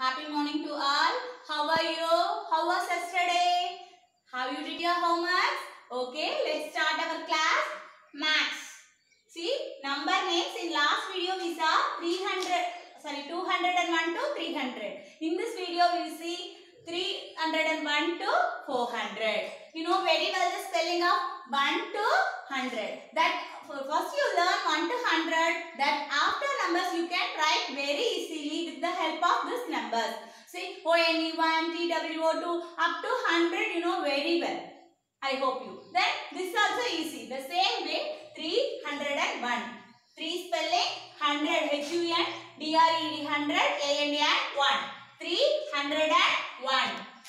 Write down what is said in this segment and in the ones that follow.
Happy morning to all. How are you? How was yesterday? How you did your homework? Okay, let's start our class. Maths. See, number names in last video we saw 201 to 300. In this video we will see 301 to 400. You know very well the spelling of 1 to 100. That first you learn 1 to 100. That after numbers you can write very easily with the help of these numbers. See, ONE 1, TWO 2 up to 100 you know very well. I hope you. Then this is also easy. The same way 301. 3 spelling 100 HUN DRED 100 AND 1. 301.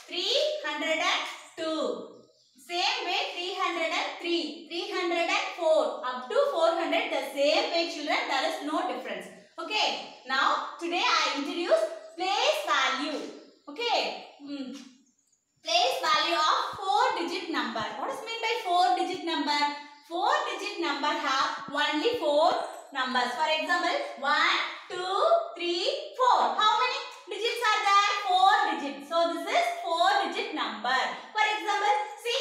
302. Same way 303. 304 up to 400 the same way children, there is no difference. Okay. Now today I introduce place value. Okay. Place value of 4-digit number. What is meant by 4-digit number? 4-digit number have only 4 numbers. For example, 1, 2, 3, 4. How many digits are there? 4 digits. So this is 4-digit number. For example, see.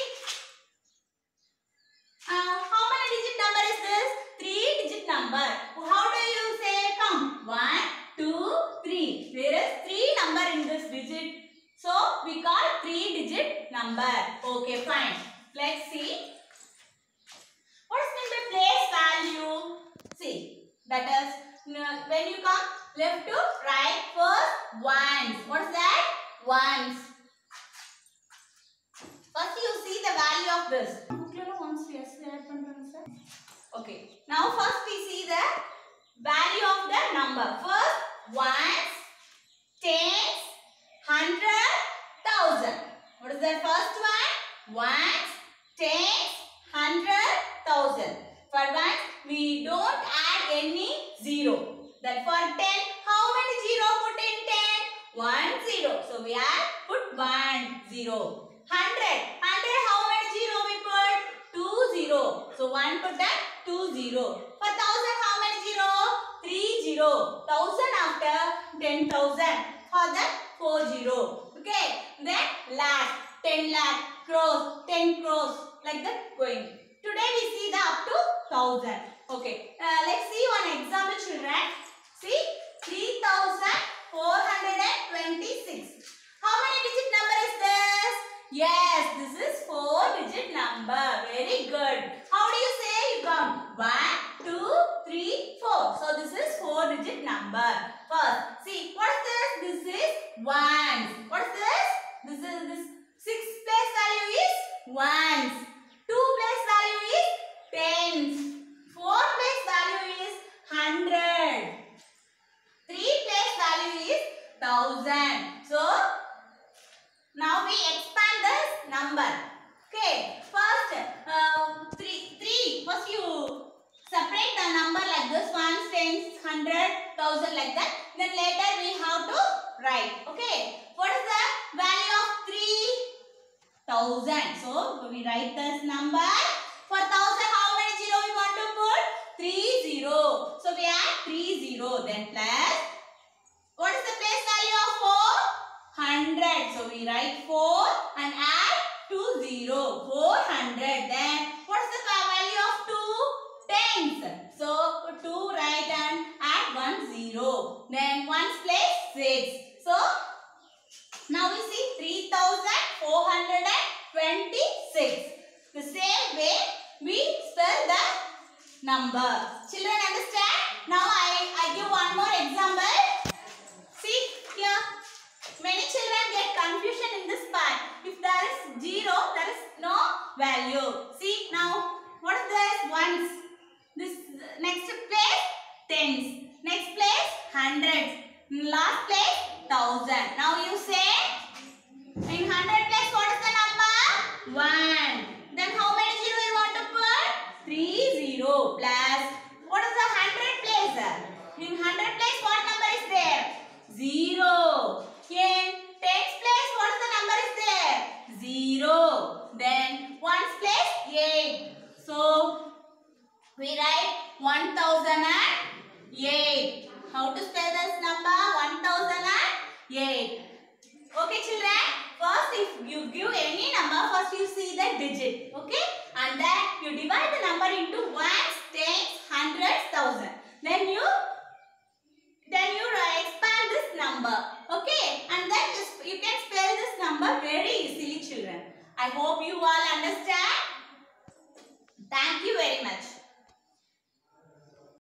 How many digit number is this? 3-digit number. How do you say count? 1, 2, 3. There is 3 number in this digit. So we call 3-digit number. Okay, fine. Let's see. What is meant by place value? See, that is when you come left to right, first ones. What is that? Ones. First you see the value of this. Okay. Now first we see the value of the number. First ones, tens, 100, 1000. What is the first one? Ones, tens, 100, 1000. For ones, we don't add any zero. That for 10, how many zero put in 10? 1 0. So we add put 1 0. 100. 100, how many zero we put? 2 0. So 1 put that 2 0. For 1000, how many zero? 3 0. 1000 after 10,000. For that 4 0. Okay. Then lakh, 10 lakh, crores, 10 crores. Like that going. Today we see the up to 1000. Okay. Let's see one example children. See 3426. How many digit number is this? Yes, this is 4-digit number. Very good. How do you say? You count 1, 2, 3, 4. So this is 4-digit number. First, see what is this? This is ones. What is this? This is this 6th place value is ones. 2 place value is tens. 4 place value is 100. 3 place value is 1000. So now we expand this number. Okay. First, 3. First you separate the number like this. 1, 10, 100, 1000 like that. Then later we have to write. Okay. What is the value of 3000? So we write this number. For 1000, how many zero we want to put? 3 0. So we add 3 0. Then plus. What is the place value of 4? 100. So we write 4 and add 2 0. 400. Then what is the value of 2? Tens. So 2 write and add 1 0. Then 1's place 6. So now we see 3426. The same way we spell the number. Children understand? Now I give one more example. See here. Many children get confusion in this part. If there is 0, there is no value. See now, what is this? Ones. This next place, tens. Next place, hundreds. Last place, 1000. Now you say, in 100 place, what is the number? 1. Then how many zero you want to put? 3 0 plus. What is the 100 place? In 100 place, what number is there? 0. In tens place, what is the number is there? 0. Then ones place 8. So we write 1008. How to spell this number? 1008. into ones, tens, hundreds, thousand. Then you expand this number. Okay, and then you can spell this number very easily, children. I hope you all understand. Thank you very much.